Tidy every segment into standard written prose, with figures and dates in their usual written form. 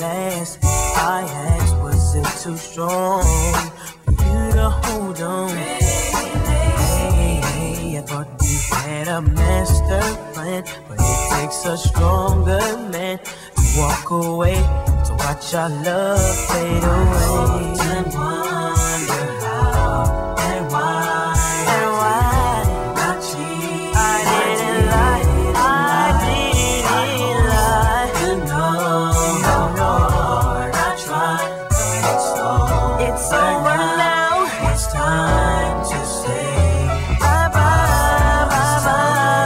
last I asked, was it too strong for you to hold on? Hey, I thought we had a master plan, but it takes a stronger man to walk away, to watch our love fade away. And wonder how and why not cheat. I didn't lie. You know, I tried, but it's over now. It's time to say bye-bye, bye-bye.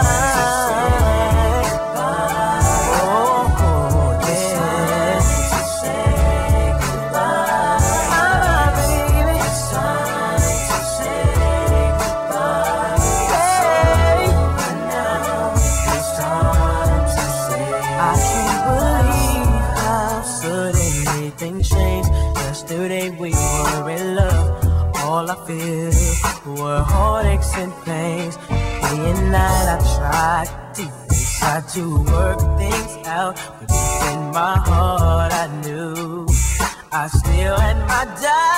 Oh, yeah. It's time to say goodbye. Bye-bye, baby. It's time to say goodbye. Hey. Right now, it's time to say. I can't believe how suddenly things changed. Yesterday we were in love. All I feel were heartaches and pains. Day and night I tried to work things out, but deep in my heart I knew I still had my doubt.